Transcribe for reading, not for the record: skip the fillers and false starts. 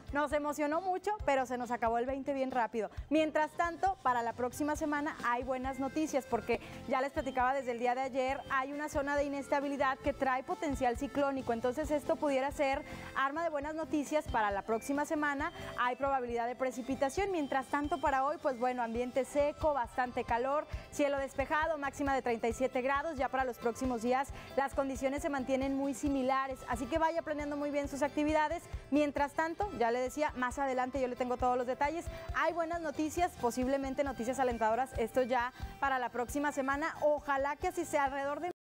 nos emocionó mucho, pero se nos acabó el 20 bien rápido. Mientras tanto, para la próxima semana hay buenas noticias, porque ya les platicaba desde el día de ayer, hay una zona de inestabilidad que trae potencial ciclónico, entonces esto pudiera ser arma de buenas noticias para la próxima semana. Hay probabilidad de precipitación. Mientras tanto, para hoy, pues bueno, ambiente seco, bastante calor, cielo despejado, máxima de 37 grados. Ya para los próximos días las condiciones se mantienen muy similares, así que vaya planeando muy bien sus actividades. Mientras tanto, ya le decía, más adelante yo le tengo todos los detalles. Hay buenas noticias, posiblemente noticias alentadoras, esto ya para la próxima semana. Ojalá que así sea, alrededor de